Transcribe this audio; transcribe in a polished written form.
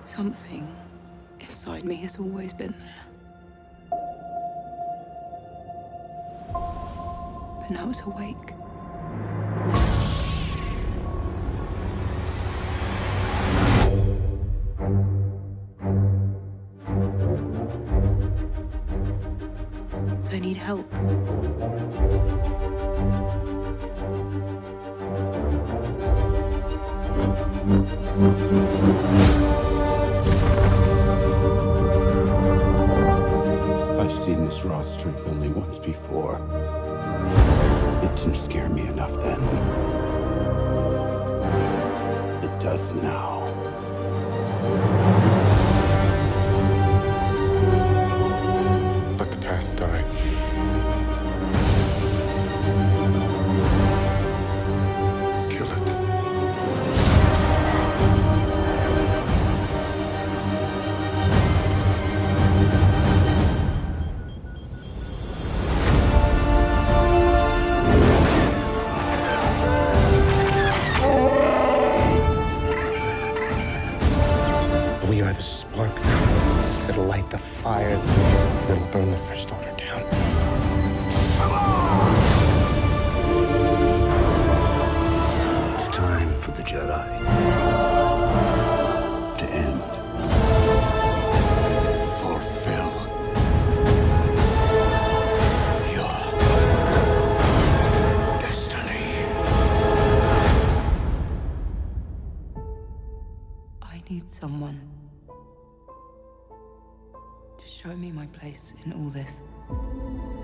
Something inside me has always been there. But now it's awake. I need help. I've seen this raw strength only once before. It didn't scare me enough then. It does now. Let the past die. Kill it. We are the spark that'll light the fire that'll burn the First Order down. It's time for the Jedi to end. Fulfill your destiny. I need someone to show me my place in all this.